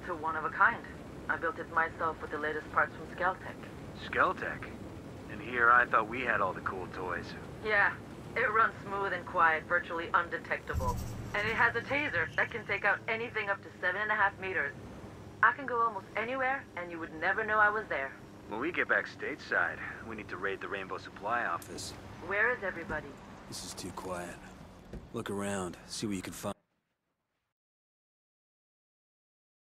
It's a one of a kind. I built it myself with the latest parts from Skeltech. Skeltech? And here I thought we had all the cool toys. Yeah, it runs smooth and quiet, virtually undetectable. And it has a taser that can take out anything up to 7.5 meters. I can go almost anywhere, and you would never know I was there. When we get back stateside, we need to raid the Rainbow Supply office. Where is everybody? This is too quiet. Look around, see what you can find.